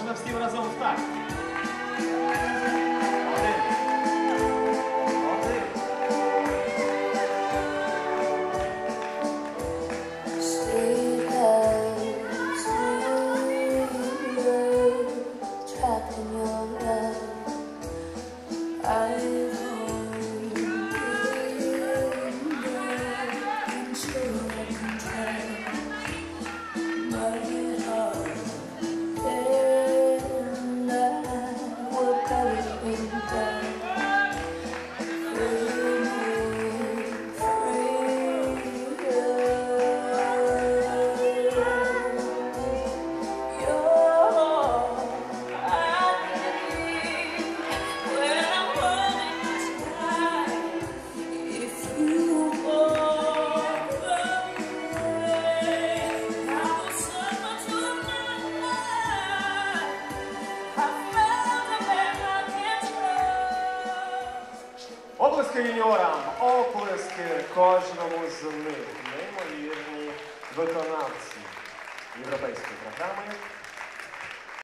можна всім разом в такт. Оплески юніорам, оплески кожному з них. Неймовірні виконавці європейської програми.